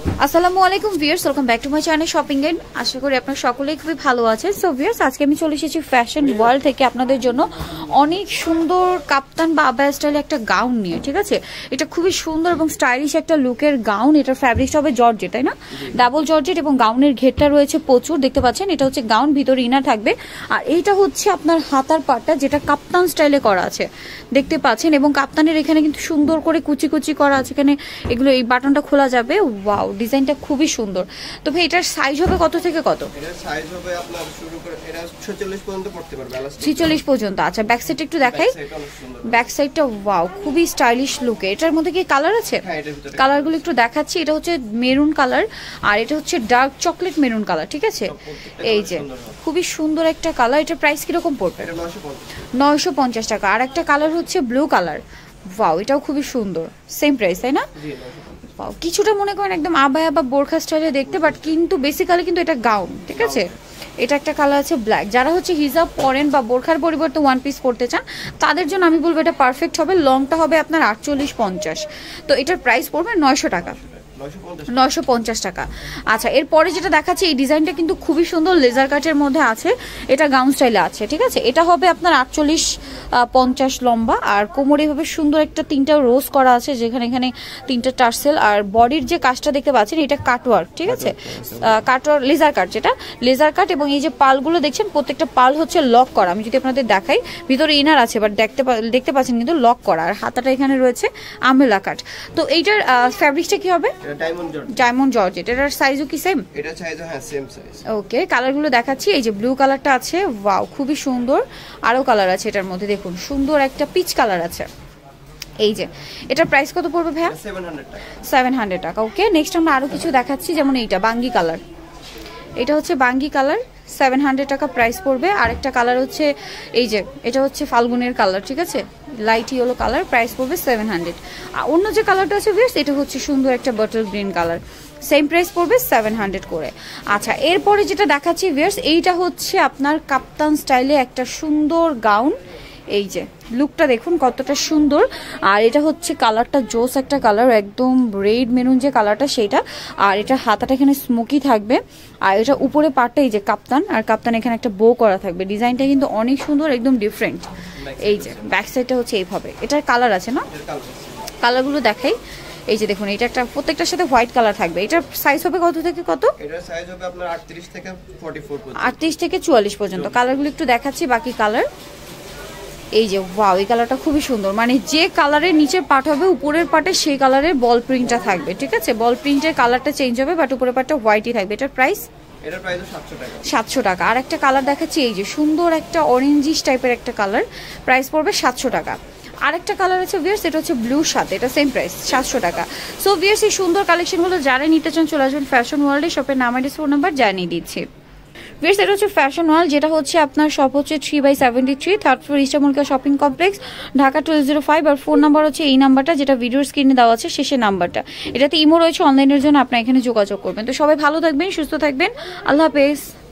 আসসালামু আলাইকুম viewers, welcome back to my channel shopping guide. আশা করি আপনারা সকলেই খুবই ভালো আছেন। সো ভিউয়ার্স, আজকে আমি চলে এসেছি ফ্যাশন ওয়ার্ল্ড থেকে আপনাদের জন্য অনেক সুন্দর কাপ্তান বা আবায়া স্টাইলে একটা গাউন নিয়ে। ঠিক আছে, এটা খুবই সুন্দর এবং স্টাইলিশ একটা লুকের গাউন। এটার ফ্যাব্রিকটা হবে জর্জেট, তাই না? ডাবল জর্জেট এবং গাউনের ঘেরটা রয়েছে প্রচুর, দেখতে পাচ্ছেন। এটা হচ্ছে গাউন, ভিতরে ইনার থাকবে। আর এইটা হচ্ছে আপনার হাতার পাটটা, যেটা কাপ্তান স্টাইলে করা আছে, দেখতে পাচ্ছেন। এবং কাপ্তানের এখানে কিন্তু সুন্দর করে কুচি কুচি করা আছে। এখানে এগুলো, এই বাটনটা খোলা যাবে। ওয়াও, ডিজাইনটা খুবই সুন্দর। তো ভাই এটার সাইজ হবে কত থেকে কত? এটার সাইজ হবে আপনার শুরু করে এটা 46 পর্যন্ত পড়তে পারবে। 46 পর্যন্ত। আচ্ছা, ব্যাক সাইডটা একটু দেখাই। ব্যাক সাইডটা ওয়াও, খুবই স্টাইলিশ লুকে। এটার মধ্যে কি কালার আছে? হ্যাঁ, এটার ভিতরে কালারগুলো একটু দেখাচ্ছি। এটা হচ্ছে মেরুন কালার, আর এটা হচ্ছে ডার্ক চকলেট মেরুন কালার। ঠিক আছে, এই যে খুবই সুন্দর একটা কালার। এটার প্রাইস কিরকম পড়বে? এটা 950 টাকা। আর একটা কালার হচ্ছে ব্লু কালার। ওয়াও, এটাও খুবই সুন্দর। সেম প্রাইস, তাই না? জি, কিছুটা মনে করেন একদম আবায়া বা বোরখা স্টাইলে দেখতে, বাট কিন্তু বেসিক্যালি কিন্তু এটা গাউন। ঠিক আছে, এটা একটা কালার আছে ব্ল্যাক। যারা হচ্ছে হিজাব পরেন বা বোরখার পরিবর্তে ওয়ান পিস পরতে চান, তাদের জন্য আমি বলবো এটা পারফেক্ট হবে। লংটা হবে আপনার 48-50। তো এটার প্রাইস পড়বে 900 টাকা। 950 টাকা। আচ্ছা, এরপরে যেটা দেখাচ্ছি, এই ডিজাইনটা কিন্তু খুবই সুন্দর, লেজার কাটের মধ্যে আছে। এটা গাউন স্টাইলে আছে। ঠিক আছে, এটা হবে আপনার 48-50 লম্বা। আর কোমরে এভাবে সুন্দর একটা 3টা রোজ করা আছে, যেখানে এখানে 3টা টার্সেল। আর বডির যে কাজটা দেখতে পাচ্ছেন, এটা কাটওয়ার্ক। ঠিক আছে, কাটওয়ার্ক, লেজার কাট, যেটা লেজার কাট। এবং এই যে পালগুলো দেখছেন, প্রত্যেকটা পাল হচ্ছে লক করা। আমি যদি আপনাদের দেখাই, ভিতরে ইনার আছে, বাট দেখতে পাচ্ছেন কিন্তু লক করা। আর হাতাটা এখানে রয়েছে আমেলা কাট। তো এইটার ফ্যাব্রিকটা কি হবে? Diamond georgette. এটার সাইজও কি সেম? এটা সাইজও হ্যাঁ সেম সাইজ। ওকে, কালারগুলো দেখাচ্ছি। এই যে ব্লু কালারটা আছে, ওয়াও খুবই সুন্দর। আরো কালার আছে এটার মধ্যে, দেখুন সুন্দর একটা পিচ কালার আছে। এই যে এটার প্রাইস কত পড়বে ভাইয়া? 700 টাকা। ওকে, নেক্সট আমরা আরো কিছু দেখাচ্ছি, যেমন এইটা বাঙ্গি কালার। এটা হচ্ছে বাঙ্গি কালার, 700 টাকা প্রাইস পড়বে। আরেকটা কালার হচ্ছে এই যে, এটা হচ্ছে ফাল্গুনের কালার। ঠিক আছে, লাইট ইয়েলো কালার, প্রাইস পড়বে 700। আর অন্য যে কালারটা আছে ভিউয়ার্স, এটা হচ্ছে সুন্দর একটা bottle green colour, same price পড়বে 700 করে। আচ্ছা, এরপরে যেটা দেখাচ্ছি ভিউয়ার্স, এইটা হচ্ছে আপনার কাপ্তান স্টাইলে একটা সুন্দর গাউন। এই যে লুকটা দেখুন কতটা সুন্দর। আর এটা হচ্ছে কালারটা জোস একটা কালার, একদম রেড মেরুন যে কালারটা সেটা। আর এটা হাতাটা এখানে স্মোকি থাকবে। আর এটা উপরে পাটটা এই যে কাপ্তান, আর কাপ্তান এখানে একটা বো করা থাকবে। ডিজাইনটা কিন্তু অনেক সুন্দর, একদম ডিফারেন্ট। এই যে ব্যাক সাইডটা হচ্ছে এইভাবে। এটার কালার আছে না? কালারগুলো দেখাই। এই যে দেখুন, এটা একটা প্রত্যেকটার সাথে হোয়াইট কালার থাকবে। এটার সাইজ হবে কত থেকে কত? এটার সাইজ হবে আপনার 38 থেকে 44 পর্যন্ত। 38 থেকে 44 পর্যন্ত। কালারগুলো একটু দেখাচ্ছি, বাকি কালার। এই যে ওয়াও, এই কালারটা খুবই সুন্দর। মানে যে কালারের নিচে পাট হবে, উপরের পাটে সেই কালারের বল প্রিন্টটা থাকবে। ঠিক আছে, বল প্রিন্টের কালারটা চেঞ্জ হবে, বাট উপরের পাটটা হোয়াইটই থাকবে। এটার প্রাইস? এটার প্রাইস 700 টাকা। 700 টাকা। আর একটা কালার দেখাচ্ছি, এই যে সুন্দর একটা অরেঞ্জিশ টাইপের একটা কালার, প্রাইস পড়বে 700 টাকা। আরেকটা কালার আছে ভিউয়ার্স, এটা হচ্ছে ব্লুর সাথে, এটা সেম প্রাইস 700 টাকা। সো ভিউয়ার্স, এই সুন্দর কালেকশনগুলো যারা নিতে চান, চলে আসবেন ফ্যাশন ওয়ার্ল্ডে। শপের নাম, অ্যাড্রেস, ফোন নাম্বার জানিয়ে দিচ্ছি। ভিউয়ার্স, এটা হচ্ছে ফ্যাশন ওয়ার্ল্ড, যেটা হচ্ছে আপনার শপ হচ্ছে 3/73, 3rd ফ্লোর, ইস্টামুলকা শপিং কমপ্লেক্স, ঢাকা 1205। আর ফোন নাম্বার হচ্ছে এই নাম্বারটা, যেটা ভিডিওর স্ক্রিনে দেওয়া আছে, শেষের নাম্বারটা। এটাতে ইমো রয়েছে, অনলাইনের জন্য আপনার এখানে যোগাযোগ করবেন। তো সবাই ভালো থাকবেন, সুস্থ থাকবেন, আল্লাহ হাফেজ।